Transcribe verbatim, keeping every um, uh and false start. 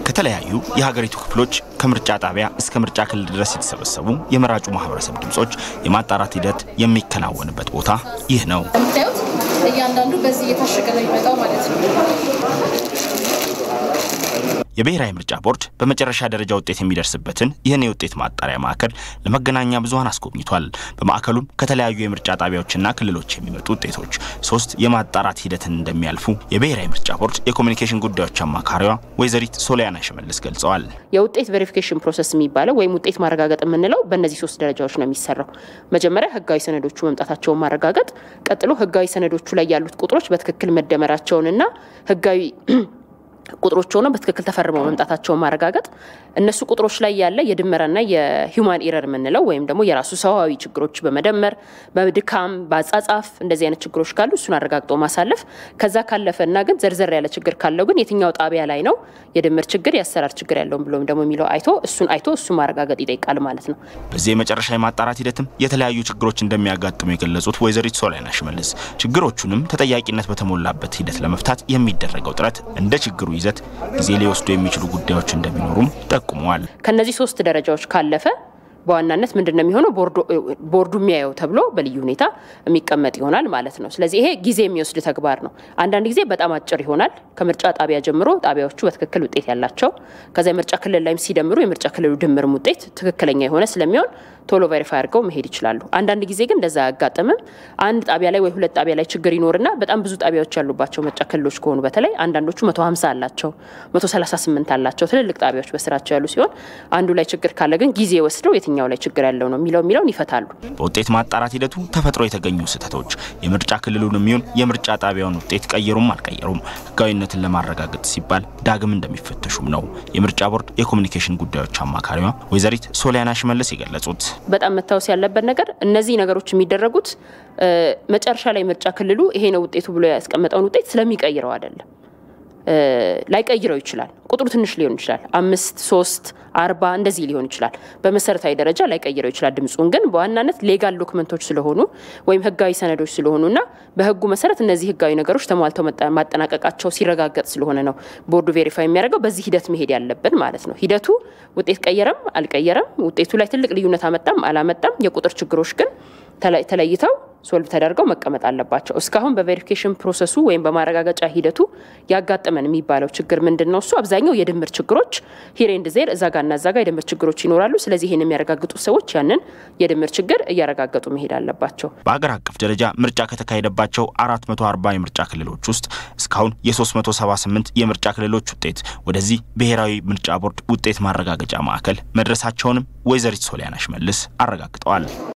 ከተለያዩ የሀገሪቱ ክፍሎች ከምርጫ ጣቢያ እስከ ምርጫ ክልል ድረስ የተሰበሰቡ የመራጩ ማህበረሰብ ድምጾች የማጣራት ሂደት የሚከናወንበት ቦታ ይህ ነው። እያንዳንዱ በዚህ የታሸገ ነው የሚመጣው ማለት ነው። የብሔራዊ ምርጫ ቦርድ በመጨረሻ ደረጃ ውጤት የሚደርስበትን ይህን የውጤት ማጣሪያ ማዕከል ለመገናኛ ብዙሃን አስጎብኝቷል። በማዕከሉም ከተለያዩ የምርጫ ጣቢያዎችና ክልሎች የሚመጡ ውጤቶች ሶስት የማጣራት ሂደትን እንደሚያልፉ የብሔራዊ ምርጫ ቦርድ የኮሙኒኬሽን ጉዳዮች አማካሪዋ ወይዘሪት ሶሊያና ሽመልስ ገልጸዋል። የውጤት ቬሪፊኬሽን ፕሮሰስ የሚባለው ወይም ውጤት ማረጋገጥ የምንለው በእነዚህ ሶስት ደረጃዎች ነው የሚሰራው። መጀመሪያ ህጋዊ ሰነዶቹ መምጣታቸውን ማረጋገጥ፣ ቀጥሎ ህጋዊ ሰነዶቹ ላይ ያሉት ቁጥሮች በትክክል መደመራቸውንና ህጋዊ ቁጥሮች ሆነው በትክክል ተፈርመው መምጣታቸው ማረጋገጥ፣ እነሱ ቁጥሮች ላይ ያለ የድመራና የሂዩማን ኤረር የምንለው ወይም ደግሞ የራሱ ሰዋዊ ችግሮች በመደመር በድካም ባጻጻፍ እንደዚህ አይነት ችግሮች ካሉ እሱን አረጋግጦ ማሳለፍ። ከዛ ካለፈና ግን ዘርዘር ያለ ችግር ካለው ግን የትኛው ጣቢያ ላይ ነው የድምር ችግር ያሰራር ችግር ያለው ብሎም ደግሞ የሚለው አይቶ እሱን አይቶ እሱ ማረጋገጥ ይጠይቃል ማለት ነው። በዚህ የመጨረሻ የማጣራት ሂደትም የተለያዩ ችግሮች እንደሚያጋጥሙ የገለጹት ወይዘሪት ሶሊያና ሽመልስ ችግሮቹንም ተጠያቂነት በተሞላበት ሂደት ለመፍታት የሚደረገው ጥረት እንደ ችግሩ ይዘት ጊዜ ሊወስዱ የሚችሉ ጉዳዮች እንደሚኖሩም ጠቁመዋል። ከነዚህ ሶስት ደረጃዎች ካለፈ በዋናነት ምንድነው የሚሆነው ቦርዱ የሚያየው ተብሎ በልዩ ሁኔታ የሚቀመጥ ይሆናል ማለት ነው። ስለዚህ ይሄ ጊዜ የሚወስድ ተግባር ነው። አንዳንድ ጊዜ በጣም አጭር ይሆናል። ከምርጫ ጣቢያ ጀምሮ ጣቢያዎቹ በትክክል ውጤት ያላቸው ከዛ የምርጫ ክልል ላይም ሲደምሩ የምርጫ ክልሉ ድምር ውጤት ትክክለኛ የሆነ ስለሚሆን ቶሎ ቬሪፋይ አድርገው መሄድ ይችላሉ። አንዳንድ ጊዜ ግን እንደዛ ያጋጥምም አንድ ጣቢያ ላይ ወይ ሁለት ጣቢያ ላይ ችግር ይኖርና በጣም ብዙ ጣቢያዎች ያሉባቸው ምርጫ ክልሎች ከሆኑ በተለይ አንዳንዶቹ መቶ ሃምሳ አላቸው መቶ ሰላሳ ስምንት አላቸው ትልልቅ ጣቢያዎች በስራቸው ያሉ ሲሆን አንዱ ላይ ችግር ካለ ግን ጊዜ ወስደው የትኛው ላይ ችግር ያለው ነው የሚለው የሚለውን ይፈታሉ። በውጤት ማጣራት ሂደቱ ተፈጥሮ የተገኙ ስህተቶች የምርጫ ክልሉንም ይሁን የምርጫ ጣቢያውን ውጤት ቀየሩም አልቀየሩም ህጋዊነትን ለማረጋገጥ ሲባል ዳግም እንደሚፈተሹም ነው የምርጫ ቦርድ የኮሙኒኬሽን ጉዳዮች አማካሪዋ ወይዘሪት ሶሊያና ሽመልስ የገለጹት። በጣም መታወስ ያለበት ነገር እነዚህ ነገሮች የሚደረጉት መጨረሻ ላይ ምርጫ ክልሉ ይሄ ነው ውጤቱ ብሎ ያስቀመጠውን ውጤት ስለሚቀይረው አይደለም። ላይቀይረው ይችላል። ቁጥሩ ትንሽ ሊሆን ይችላል አምስት ሶስት አርባ እንደዚህ ሊሆን ይችላል። በመሰረታዊ ደረጃ ላይቀይረው ይችላል። ድምጹን ግን በዋናነት ሌጋል ዶክመንቶች ስለሆኑ ወይም ህጋዊ ሰነዶች ስለሆኑና በህጉ መሰረት እነዚህ ህጋዊ ነገሮች ተሟልተው ማጠናቀቃቸው ሲረጋገጥ ስለሆነ ነው ቦርዱ ቬሪፋይ የሚያደርገው በዚህ ሂደት መሄድ ያለበት ማለት ነው። ሂደቱ ውጤት ቀየረም አልቀየረም ውጤቱ ላይ ትልቅ ልዩነት አመጣም አላመጣም የቁጥር ችግሮች ግን ተለይተው ሶልቭ ተደርገው መቀመጥ አለባቸው። እስካሁን በቬሪፊኬሽን ፕሮሰሱ ወይም በማረጋገጫ ሂደቱ ያጋጠመን የሚባለው ችግር ምንድነው? እሱ አብዛኛው የድምር ችግሮች ሂር ኤንድ ዜር እዛጋና እዛጋ የድምር ችግሮች ይኖራሉ። ስለዚህ ይሄን የሚያረጋግጡ ሰዎች ያንን የድምር ችግር እያረጋገጡ መሄድ አለባቸው። በአገር አቀፍ ደረጃ ምርጫ ከተካሄደባቸው አራት መቶ አርባ የምርጫ ክልሎች ውስጥ እስካሁን የ378 መቶ ሰባ ስምንት የምርጫ ክልሎች ውጤት ወደዚህ ብሔራዊ ምርጫ ቦርድ ውጤት ማረጋገጫ ማዕከል መድረሳቸውንም ወይዘሪት ሶሊያና ሽመልስ አረጋግጠዋል።